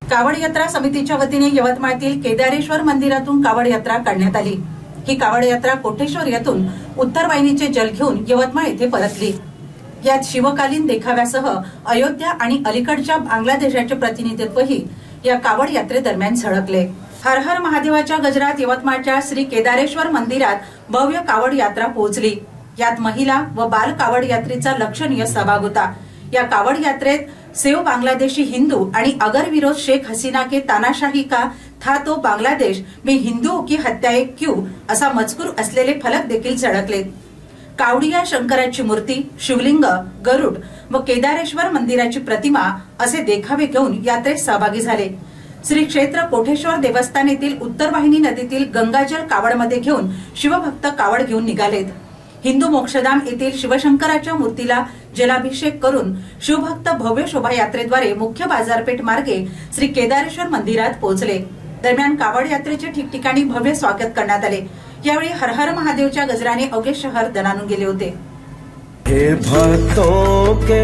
कावड यात्रा समितीच्या वतीने यवतमाळतील केदारेश्वर मंदिरातून कावड यात्रा काढण्यात आली। ही कावड यात्रा कोटेश्वर येथून उत्तर वाहिनीचे जल घेऊन यवतमाळ येथे परतली। यात शिवकालीन देखाव्यासह अयोध्या आणि अलीकडच्या बांगलादेशाचे प्रतिनिधित्वही या कावड यात्रेदरम्यान झळकले। हर हर महादेवाच्या गजरात यवतमाळच्या श्री केदारेश्वर मंदिरात भव्य कावड यात्रा पोहोचली। यात महिला व बाल कावड यात्रेचा लक्षणीय सहभाग होता। या कावड यात्रेत सेव बांग्लादेशी हिंदू आणि अगर विरोध शेख हसीना के तानाशाही का था तो बांग्लादेश में हिंदुओं की हत्याएं क्यों असा मजकूर असलेले फलक देखील झळकले। कावडिया शंकराची मूर्ती, शिवलिंग, गरुड व केदारेश्वर मंदिराची प्रतिमा असे देखावे घेऊन यात्रेत सहभागी झाले। श्री क्षेत्र कोटेश्वर देवस्थान येथील उत्तर वाहिनी नदीतील गंगाजल कावडमध्ये घेऊन शिवभक्त कावड घेऊन निघालेत। हिंदू मोक्षधाम येथील शिवशंकराच्या मूर्तीला जलाभिषेक करून शिवभक्त भव्य शोभायात्रेद्वारे मुख्य बाजारपेठ मार्गे श्री केदारेश्वर मंदिरात पोहोचले। दरम्यान कावड यात्रेचे ठिकठिकाणी भव्य स्वागत करण्यात आले। यावेळी हर हर महादेवच्या गजराने अवघे शहर दणाणून गेले होते। हे भक्तों के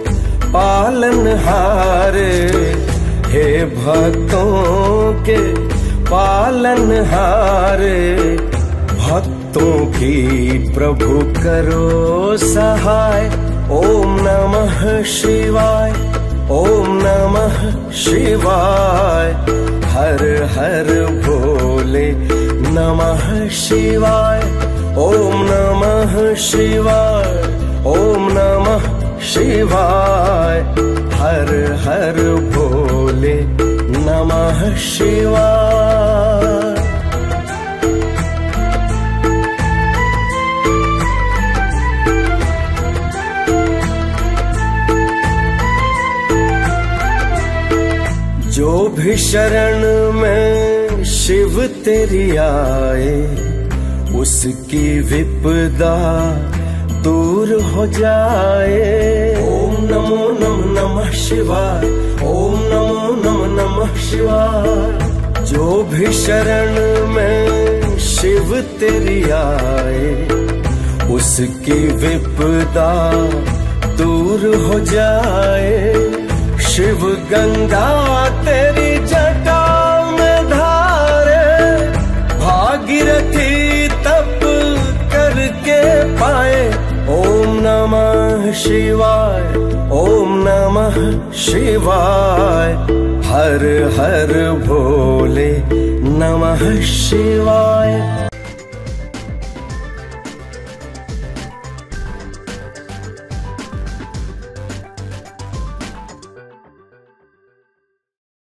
पालनहार, हे भक्तों के पालनहार, भक्तों की प्रभु करो सहाय। ओम नमः शिवाय, ओम नमः शिवाय, हर हर भोले नमः शिवाय। ओम नमः शिवाय, ओम नमः शिवाय, हर हर भोले नमः शिवाय। जो भी शरण में शिव तेरी आए, उसकी विपदा दूर हो जाए। ओम नमो नमः शिवाय, ओम नमो नमः शिवाय। जो भी शरण में शिव तेरी आए, उसकी विपदा दूर हो जाए। शिव गंगा तेरी जटा में धारे, भागीरथी तप करके पाए। ओम नमः शिवाय, ओम नमः शिवाय, हर हर भोले नमः शिवाय।